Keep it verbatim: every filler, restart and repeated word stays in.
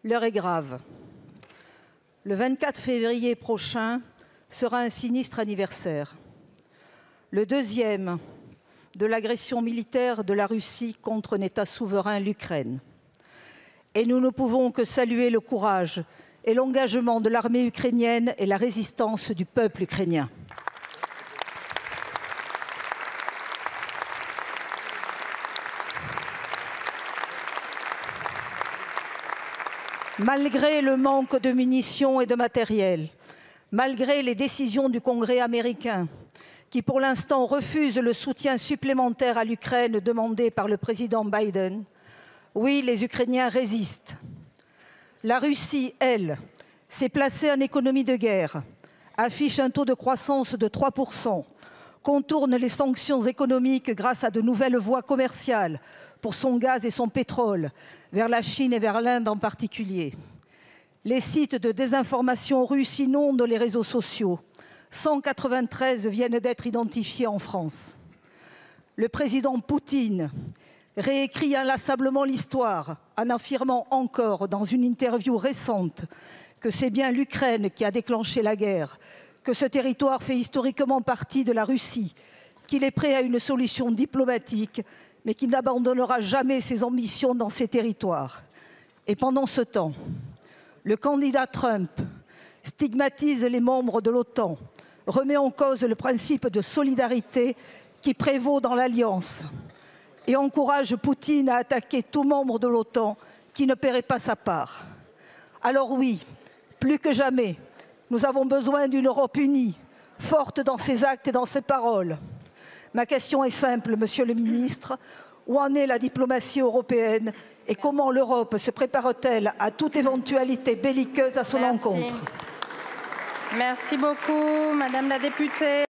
L'heure est grave. Le vingt-quatre février prochain sera un sinistre anniversaire. Le deuxième de l'agression militaire de la Russie contre un État souverain, l'Ukraine. Et nous ne pouvons que saluer le courage et l'engagement de l'armée ukrainienne et la résistance du peuple ukrainien. Malgré le manque de munitions et de matériel, malgré les décisions du Congrès américain, qui pour l'instant refuse le soutien supplémentaire à l'Ukraine demandé par le président Biden, oui, les Ukrainiens résistent. La Russie, elle, s'est placée en économie de guerre, affiche un taux de croissance de trois pour cent, contourne les sanctions économiques grâce à de nouvelles voies commerciales pour son gaz et son pétrole, vers la Chine et vers l'Inde en particulier. Les sites de désinformation russes inondent les réseaux sociaux. cent quatre-vingt-treize viennent d'être identifiés en France. Le président Poutine réécrit inlassablement l'histoire en affirmant encore dans une interview récente que c'est bien l'Ukraine qui a déclenché la guerre, que ce territoire fait historiquement partie de la Russie, qu'il est prêt à une solution diplomatique, mais qu'il n'abandonnera jamais ses ambitions dans ces territoires. Et pendant ce temps, le candidat Trump stigmatise les membres de l'OTAN, remet en cause le principe de solidarité qui prévaut dans l'Alliance et encourage Poutine à attaquer tout membre de l'OTAN qui ne paierait pas sa part. Alors oui, plus que jamais, nous avons besoin d'une Europe unie, forte dans ses actes et dans ses paroles. Ma question est simple, Monsieur le Ministre. Où en est la diplomatie européenne et comment l'Europe se prépare-t-elle à toute éventualité belliqueuse à son Merci. encontre? Merci beaucoup, Madame la députée.